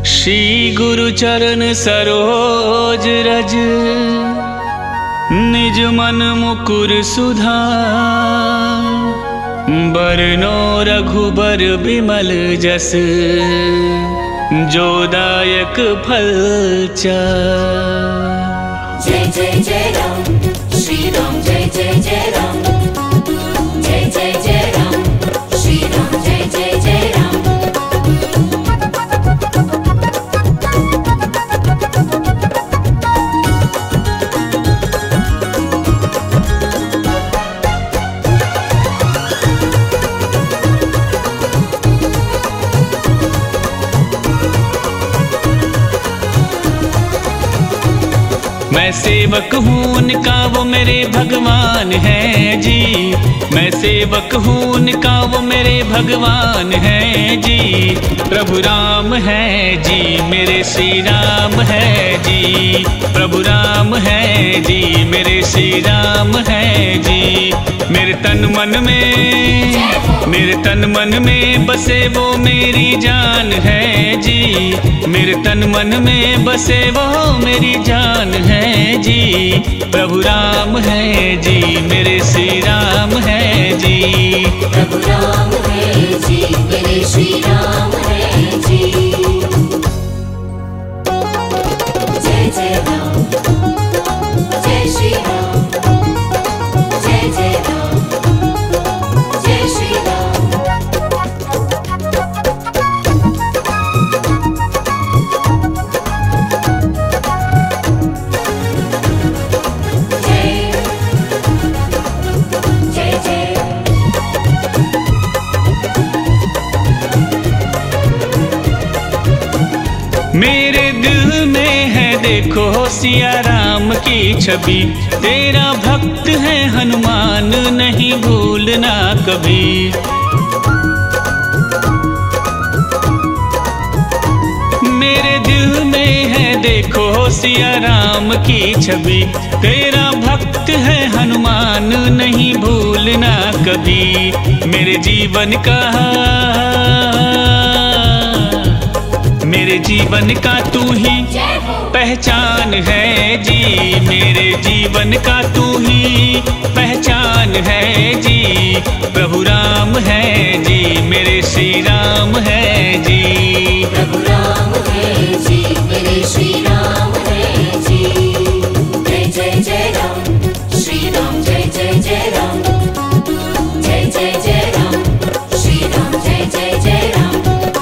श्री गुरु चरण सरोज रज, निज मन मुकुर सुधार। बरनो रघुबर बिमल जस, जो दायक फल चार। जय जय जय राम श्री राम, जय जय जय राम, जय जय जय राम श्री राम, जय जय जय राम। मैं सेवक हूँ उनका, वो मेरे भगवान हैं जी। मैं सेवक हूँ उनका, वो मेरे भगवान हैं जी। प्रभु राम है जी, मेरे श्री राम है जी। प्रभु राम है जी, मेरे श्री राम है जी। मेरे तन मन में बसे वो मेरी जान है जी। मेरे तन मन में बसे वो मेरी जान है जी। प्रभु राम है जी, मेरे श्री राम है जी। प्रभु राम है जी, मेरे श्री राम है जी। जय जय राम, जय श्री राम, जय जय राम, जय श्री राम। मेरे दिल में है देखो सिया राम की छवि। तेरा भक्त है हनुमान, नहीं भूलना कभी। मेरे दिल में है देखो सिया राम की छवि। तेरा भक्त है हनुमान, नहीं भूलना कभी। मेरे जीवन का तू ही पहचान है जी। मेरे जीवन का तू ही पहचान है जी। प्रभु राम है जी, मेरे श्री राम है जी। प्रभु राम है जी, मेरे श्री राम है जी। जय जय जय राम श्री राम, जय जय जय राम, जय जय जय राम श्री राम, जय जय जय राम।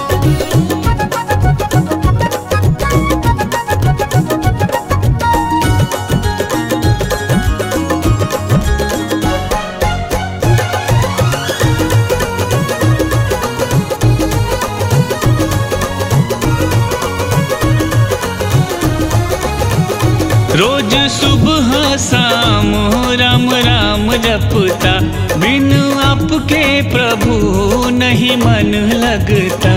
रोज सुबह शाम राम राम जपता। बिन आपके प्रभु नहीं मन लगता।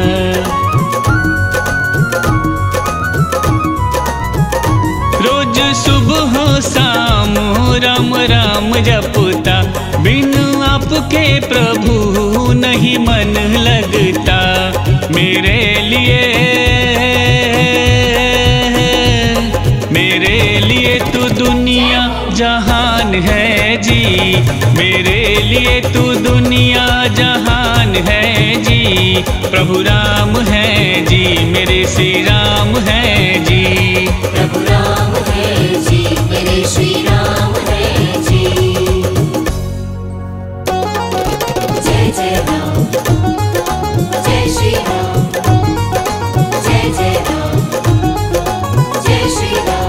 रोज सुबह शाम राम राम जपता। बिन आपके प्रभु नहीं मन लगता। मेरे लिए तू दुनिया जहान है जी। मेरे लिए तू दुनिया जहान है जी। प्रभु राम है जी, मेरे श्री राम है जी। प्रभु राम है जी, मेरे श्री राम है जी। जय जय राम, जय श्री राम, जय जय राम, जय श्री राम।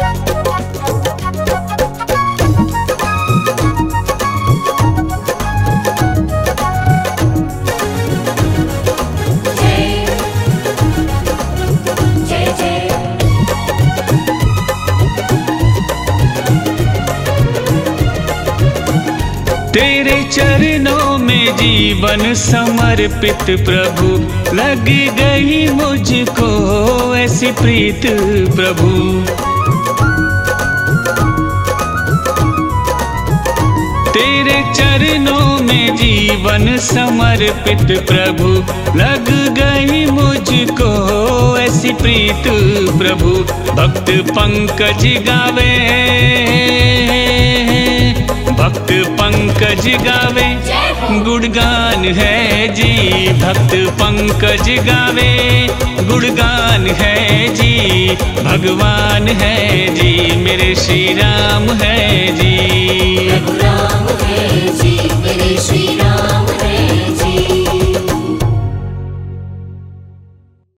तेरे चरणों में जीवन समर्पित प्रभु। लग गई मुझको ऐसी प्रीत प्रभु। तेरे चरणों में जी जीवन समर्पित प्रभु लग गई मुझको ऐसी प्रीत प्रभु। भक्त पंकज गावे, भक्त पंकज गावे गुणगान है जी। भक्त पंकज गावे गुणगान है जी। भगवान है जी मेरे श्री राम है जी।